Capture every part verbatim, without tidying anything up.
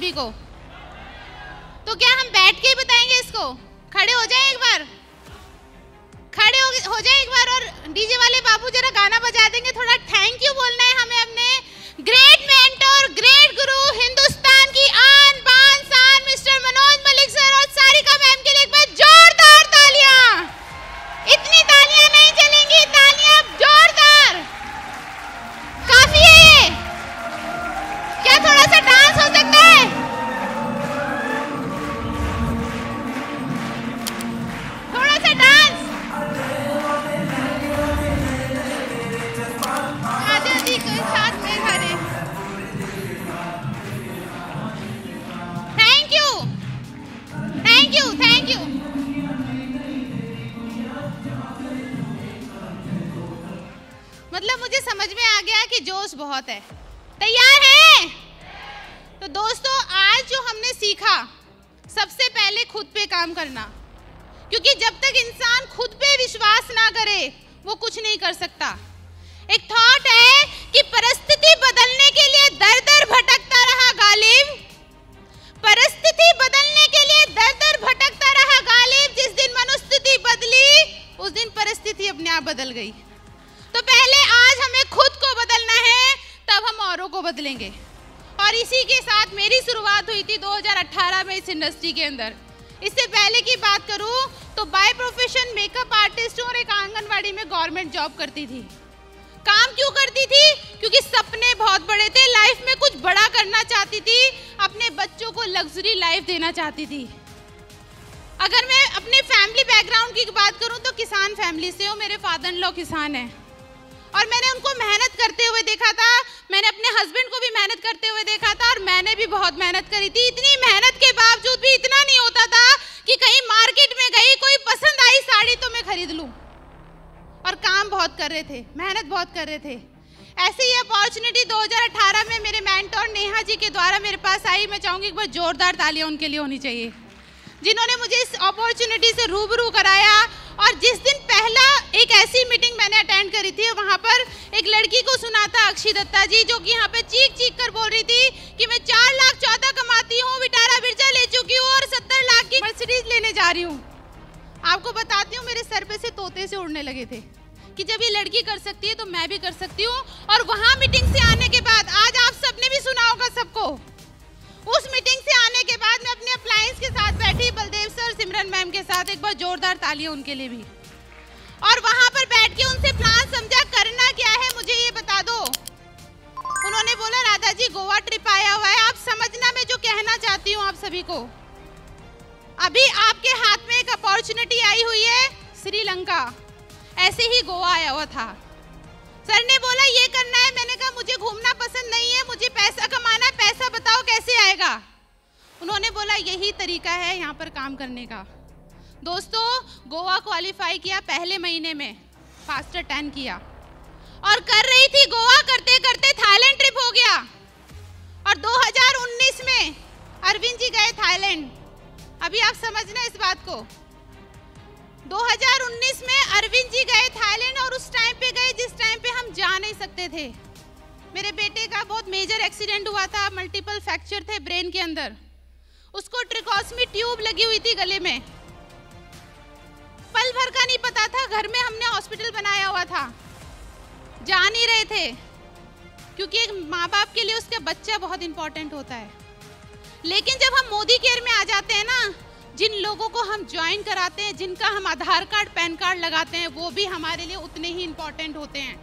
सभी को? तो क्या हम बैठ के ही बताएंगे इसको? खड़े हो जाए एक बार, खड़े हो, हो जाए एक बार और डीजे वाले बाबू जरा गाना बजा देंगे। थोड़ा थैंक यू बोलना है हमें अपने ग्रेट मेंटर, ग्रेट गुरु, हिंदुस्तान की आन बान शान मिस्टर मनोज मलिक सर और सारिका मैम के लिए एक बार जोरदार तालियां। इतनी तालियां नहीं चलेंगी, तालियां जोरदार। काफी है ये? क्या थोड़ा सा डांस हो सकता है? थोड़ा सा डांस। आजादी के साथ में खड़े। Thank you, thank you, thank you. मतलब मुझे समझ में आ गया कि जोश बहुत है। तैयार है? तो दोस्तों, आज जो हमने सीखा, सबसे पहले खुद पे काम करना, क्योंकि जब तक इंसान खुद पे विश्वास ना करे वो कुछ नहीं कर सकता। एक थॉट है कि परिस्थिति बदलने के लिए दर दर भटकता रहा गालिब, परिस्थिति बदलने के लिए दर दर भटकता रहा गालिब। जिस दिन मनोस्थिति बदली उस दिन परिस्थिति अपने आप बदल गई। तो पहले आज हमें खुद को बदलना है, तब हम औरों को बदलेंगे। और इसी के साथ मेरी शुरुआत हुई थी दो हज़ार अठारह में इस इंडस्ट्री के अंदर। इससे पहले की बात करूं तो बाय प्रोफेशन मेकअप आर्टिस्ट और एक आंगनवाड़ी में गवर्नमेंट जॉब करती थी। काम क्यों करती थी? क्योंकि सपने बहुत बड़े थे, लाइफ में कुछ बड़ा करना चाहती थी, अपने बच्चों को लग्जरी लाइफ देना चाहती थी। अगर मैं अपने फैमिली बैकग्राउंड की बात करूं तो किसान फैमिली से हूं, मेरे फादर इन लॉ किसान हैं और मैंने उनको मेहनत करते हुए देखा था। मैंने अपने हस्बैंड को भी मेहनत करते हुए देखा था और मैंने भी बहुत मेहनत करी थी। इतनी मेहनत के बावजूद भी इतना नहीं होता था कि कहीं मार्केट में गई, कोई पसंद आई साड़ी तो मैं खरीद लूं। और काम बहुत कर रहे थे, मेहनत बहुत कर रहे थे। ऐसे ही अपॉर्चुनिटी दो हज़ार अठारह में मेरे मेंटर नेहा जी के द्वारा मेरे पास आई। मैं चाहूँगी एक बार जोरदार तालियां उनके लिए होनी चाहिए, जिन्होंने मुझे इस अपॉर्चुनिटी से रूबरू कराया। और जिस दिन पहला एक ऐसी मीटिंग मैंने अटेंड करी थी, वहाँ पर एक लड़की को सुना था, अक्षी दत्ता जी, जो कि यहाँ पे चीख चीख कर बोल रही थी कि मैं चार लाख चौदह कमाती हूँ, विटारा बिरजा ले चुकी हूँ और सत्तर लाख की मर्सिडीज लेने जा रही हूँ। आपको बताती हूँ, मेरे सर पे से तोते से उड़ने लगे थे कि जब ये लड़की कर सकती है तो मैं भी कर सकती हूँ। और वहाँ मीटिंग से आने के बाद, आज आप सबने भी सुना होगा सबको, उस मीटिंग से आने के बाद मैं अपने अप्लायंस के साथ बैठी, बलदेव सर, सिमरन मैम के साथ। एक बार जोरदार तालियां उनके लिए भी। और वहां पर बैठ के उनसे प्लान समझा, करना क्या है मुझे ये बता दो। उन्होंने बोला, राधा जी गोवा ट्रिप आया हुआ है, आप समझना मैं जो कहना चाहती हूँ आप सभी को। अभी आपके हाथ में एक अपॉर्चुनिटी आई हुई है, श्रीलंका। ऐसे ही गोवा आया हुआ था। सर ने बोला ये करना है, मैंने कहा मुझे घूमना पसंद नहीं है, मुझे पैसा कमाना है, पैसा बताओ कैसे आएगा। उन्होंने बोला यही तरीका है यहाँ पर काम करने का। दोस्तों, गोवा क्वालिफाई किया पहले महीने में, फास्टर टेन किया और कर रही थी गोवा, करते करते थाईलैंड ट्रिप हो गया। और दो हज़ार उन्नीस में अरविंद जी गए थाईलैंड। अभी आप समझना इस बात को, दो हज़ार उन्नीस में अरविंद जी गए थाईलैंड और उस टाइम पे गए जिस टाइम पे हम जा नहीं सकते थे। मेरे बेटे का बहुत मेजर एक्सीडेंट हुआ था, मल्टीपल फ्रैक्चर थे ब्रेन के अंदर, उसको ट्रिकोस्मी ट्यूब लगी हुई थी गले में। पल भर का नहीं पता था, घर में हमने हॉस्पिटल बनाया हुआ था, जा नहीं रहे थे, क्योंकि एक माँ बाप के लिए उसका बच्चा बहुत इंपॉर्टेंट होता है। लेकिन जब हम मोदी केयर में आ जाते हैं ना, जिन लोगों को हम ज्वाइन कराते हैं, जिनका हम आधार कार्ड पैन कार्ड लगाते हैं, वो भी हमारे लिए उतने ही इंपॉर्टेंट होते हैं।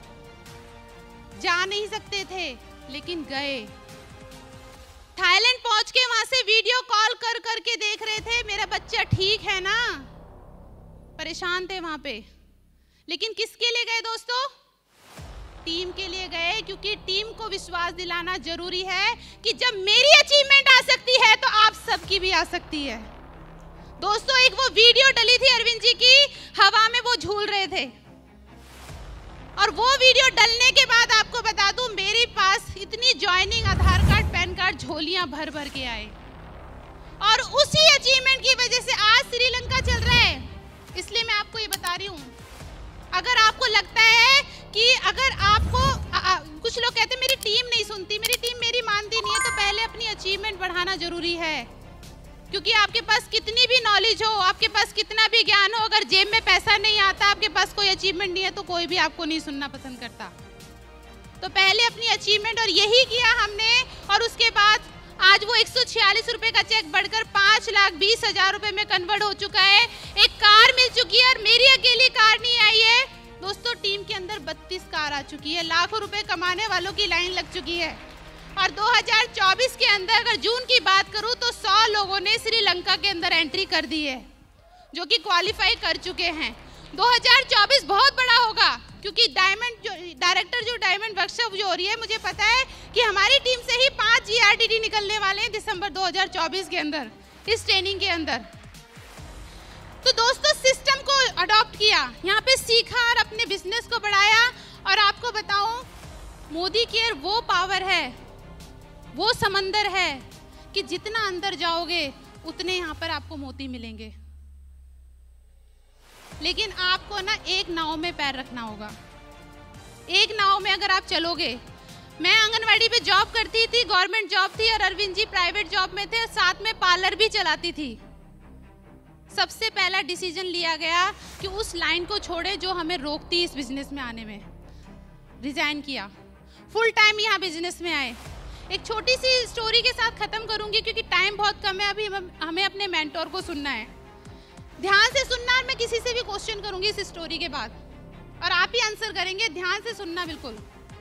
जा नहीं सकते थे लेकिन गए। थाईलैंड पहुंच के वहां से वीडियो कॉल कर करके देख रहे थे मेरा बच्चा ठीक है ना, परेशान थे वहां पे। लेकिन किसके लिए गए दोस्तों? टीम के लिए गए, क्योंकि टीम को विश्वास दिलाना जरूरी है कि जब मेरी अचीवमेंट आ सकती है तो आप सबकी भी आ सकती है। दोस्तों, एक वो वीडियो डली थी अरविंद जी की, हवा में वो झूल रहे थे, और वो वीडियो डलने के बाद आपको बता दूं, मेरे पास इतनी joining, Aadhaar card, PAN card, झोलियां भर भर के आए। और उसी अचीवमेंट की वजह से आज श्रीलंका चल रहा है। इसलिए मैं आपको ये बता रही हूँ, अगर आपको लगता है कि अगर आपको आ, आ, कुछ लोग कहते हैं मेरी टीम नहीं सुनती, मेरी टीम मेरी मानती नहीं है। तो पहले अपनी अचीवमेंट बढ़ाना जरूरी है, क्योंकि आपके पास कितनी भी नॉलेज हो, आपके पास कितना भी ज्ञान हो, अगर जेब में पैसा नहीं आता, आपके पास कोई अचीवमेंट नहीं है, तो कोई भी आपको नहीं सुनना पसंद करता। तो पहले अपनी अचीवमेंट, और यही किया हमने। और उसके बाद आज वो एक सौ छियालीस रुपए का चेक बढ़कर पाँच लाख बीस हजार रुपए में कन्वर्ट हो चुका है। एक कार मिल चुकी है, और मेरी अकेली कार नहीं आई है दोस्तों, टीम के अंदर बत्तीस कार आ चुकी है। लाखों रुपए कमाने वालों की लाइन लग चुकी है। और दो हज़ार चौबीस के अंदर अगर जून की बात करूं तो सौ लोगों ने श्रीलंका के अंदर एंट्री कर दी है, जो कि क्वालिफाई कर चुके हैं। दो हज़ार चौबीस बहुत बड़ा होगा, क्योंकि डायमंड जो डायरेक्टर जो डायमंड वर्कशॉप जो हो रही है, मुझे पता है कि हमारी टीम से ही पांच जीआरडीडी निकलने वाले हैं दिसंबर दो हज़ार चौबीस के अंदर, इस ट्रेनिंग के अंदर। तो दोस्तों सिस्टम को अडॉप्ट किया, यहाँ पे सीखा और अपने बिजनेस को बढ़ाया। और आपको बताऊं, मोदी केयर वो पावर है, वो समंदर है कि जितना अंदर जाओगे उतने यहाँ पर आपको मोती मिलेंगे। लेकिन आपको ना एक नाव में पैर रखना होगा। एक नाव में अगर आप चलोगे, मैं आंगनवाड़ी पे जॉब करती थी, गवर्नमेंट जॉब थी, और अरविंद जी प्राइवेट जॉब में थे, और साथ में पार्लर भी चलाती थी। सबसे पहला डिसीजन लिया गया कि उस लाइन को छोड़े जो हमें रोकती इस बिजनेस में आने में। रिजाइन किया, फुल टाइम यहाँ बिजनेस में आए। एक छोटी सी स्टोरी के साथ खत्म करूंगी, क्योंकि टाइम बहुत कम है, अभी हमें अपने मेंटोर को सुनना है। ध्यान से सुनना, और मैं किसी से भी क्वेश्चन करूंगी इस स्टोरी के बाद, और आप ही आंसर करेंगे। ध्यान से सुनना बिल्कुल।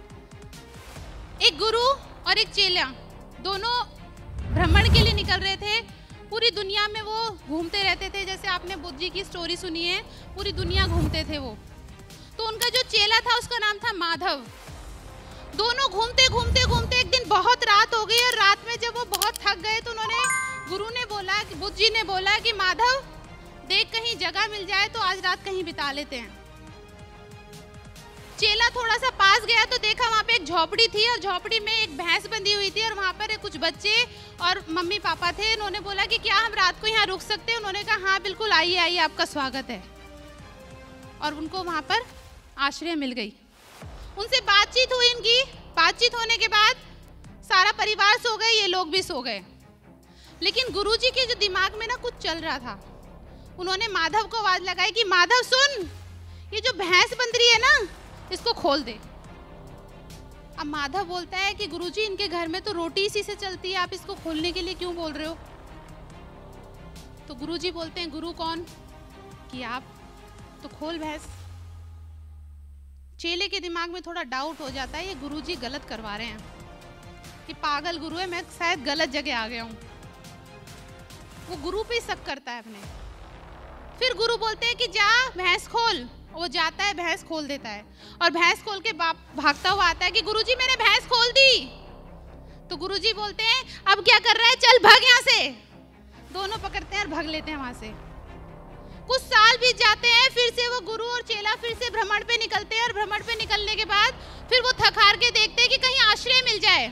एक गुरु और एक चेला दोनों भ्रमण के लिए निकल रहे थे। पूरी दुनिया में वो घूमते रहते थे, जैसे आपने बुद्ध जी की स्टोरी सुनी है, पूरी दुनिया घूमते थे वो। तो उनका जो चेला था उसका नाम था माधव। दोनों घूमते घूमते घूमते एक दिन बहुत रात हो गई, और रात में जब वो बहुत थक गए तो उन्होंने, गुरु ने बोला, बुद्ध जी ने बोला कि माधव देख, कहीं जगह मिल जाए तो आज रात कहीं बिता लेते हैं। चेला थोड़ा सा पास गया तो देखा वहाँ पे एक झोपड़ी थी, और झोपड़ी में एक भैंस बंधी हुई थी, और वहाँ पर कुछ बच्चे और मम्मी पापा थे। उन्होंने बोला कि क्या हम रात को यहाँ रुक सकते हैं? उन्होंने कहा हाँ बिल्कुल, आइए आइए, आपका स्वागत है। और उनको वहाँ पर आश्रय मिल गई। उनसे बातचीत हुई इनकी। बातचीत होने के बाद सारा परिवार सो गए, ये लोग भी सो गए। लेकिन गुरुजी के जो दिमाग में ना कुछ चल रहा था, उन्होंने माधव को आवाज लगाई कि माधव सुन, ये जो भैंस बंध रही है ना, इसको खोल दे। अब माधव बोलता है कि गुरुजी इनके घर में तो रोटी इसी से चलती है, आप इसको खोलने के लिए क्यों बोल रहे हो? तो गुरुजी बोलते हैं, गुरु कौन? कि आप। तो खोल भैंस। चेले के दिमाग में थोड़ा डाउट हो जाता है, ये गुरुजी गलत करवा रहे हैं, कि पागल गुरु है, मैं शायद गलत जगह आ गया हूँ। वो गुरु पे शक करता है अपने। फिर गुरु बोलते हैं कि जा भैंस खोल। वो जाता है, भैंस खोल देता है, और भैंस खोल के भागता हुआ आता है कि गुरुजी मैंने भैंस खोल दी। तो गुरुजी बोलते हैं अब क्या कर रहा है, चल भाग यहाँ से। दोनों पकड़ते हैं और भाग लेते हैं वहां से। कुछ साल बीत जाते हैं, फिर से वो गुरु और चेला फिर से भ्रमण पे निकलते हैं, और भ्रमण पे निकलने के बाद फिर वो थक हार के देखते हैं कि कहीं आश्रय मिल जाए।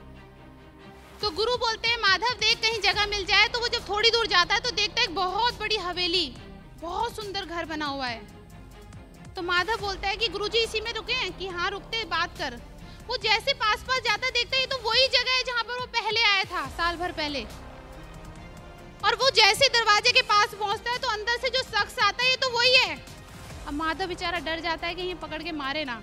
तो गुरु बोलते हैं माधव देख कहीं जगह मिल जाए। तो वो जब थोड़ी दूर जाता है तो देखता है एक बहुत बड़ी हवेली, बहुत सुंदर घर बना हुआ है। तो माधव बोलता है कि गुरुजी इसी में रुके हैं? कि हाँ रुकते, बात कर। वो जैसे पास पास जाता देखता है तो वही जगह है जहाँ पर वो पहले आया था साल भर पहले। और वो जैसे दरवाजे के पास पहुंचता है तो अंदर से जो शख्स आता है ये तो वही है। अब माधव बेचारा डर जाता है कि ये पकड़ के मारे ना।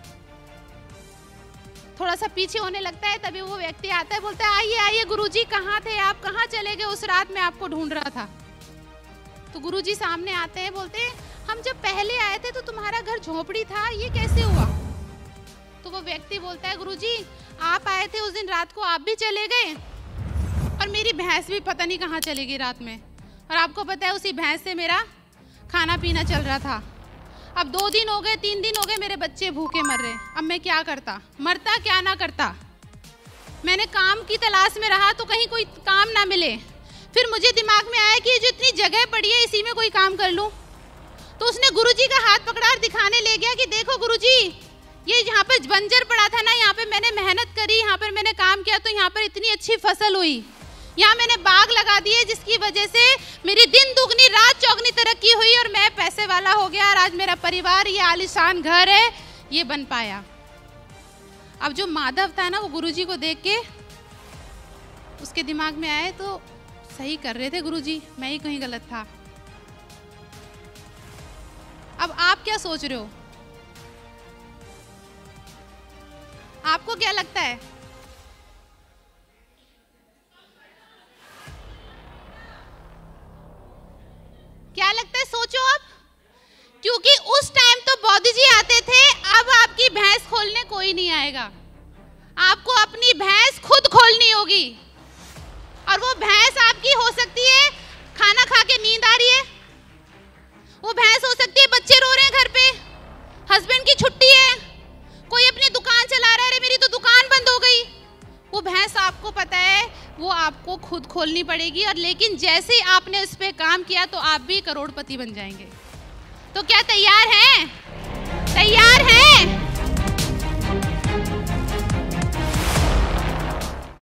थोड़ा सा पीछे होने लगता है, तभी वो व्यक्ति आता है, बोलता है आइए आइए गुरुजी, कहाँ थे आप, कहाँ चले गए? उस रात में आपको ढूंढ रहा था। तो गुरुजी सामने आते हैं, बोलते हैं हम जब पहले आए थे तो तुम्हारा घर झोपड़ी था, ये कैसे हुआ? तो वो व्यक्ति बोलता है गुरुजी आप आए थे उस दिन रात को, आप भी चले गए, और मेरी भैंस भी पता नहीं कहाँ चली गई रात में, और आपको पता है उसी भैंस से मेरा खाना पीना चल रहा था। अब दो दिन हो गए, तीन दिन हो गए, मेरे बच्चे भूखे मर रहे। अब मैं क्या करता, मरता क्या ना करता। मैंने काम की तलाश में रहा तो कहीं कोई काम ना मिले। फिर मुझे दिमाग में आया कि जो इतनी जगह पड़ी है इसी में कोई काम कर लूं। तो उसने गुरुजी का हाथ पकड़ा और दिखाने ले गया कि देखो गुरुजी, ये यहाँ पर बंजर पड़ा था ना, यहाँ पे मैंने मेहनत करी, यहाँ पर मैंने काम किया तो यहाँ पर इतनी अच्छी फसल हुई। यहाँ मैंने बाग लगा दिए जिसकी वजह से मेरी दिन दुगनी रात चौगनी तरक्की हुई और मैं पैसे वाला हो गया, और आज मेरा परिवार ये आलीशान घर है ये बन पाया। अब जो माधव था ना, वो गुरुजी को देख के उसके दिमाग में आए तो सही कर रहे थे गुरुजी, मैं ही कहीं गलत था। अब आप क्या सोच रहे हो? आपको क्या लगता है? क्या लगता है? सोचो अब, क्योंकि उस टाइम तो बौद्ध जी आते थे, अब आपकी भैंस खोलने कोई नहीं आएगा। आपको अपनी भैंस खुद खोलनी होगी, और वो भैंस आपकी हो सकती है खाना खा के नींद आ रही है, वो भैंस हो सकती है बच्चे रो रहे हैं घर पे, हस्बैंड की छुट्टी है, कोई अपनी दुकान चला रहा है, अरे मेरी तो दुकान बंद हो गई। वो भैंस आपको पता है वो आपको खुद खोलनी पड़ेगी, और लेकिन जैसे ही आपने उस पर काम किया तो आप भी करोड़पति बन जाएंगे। तो क्या तैयार हैं? तैयार हैं?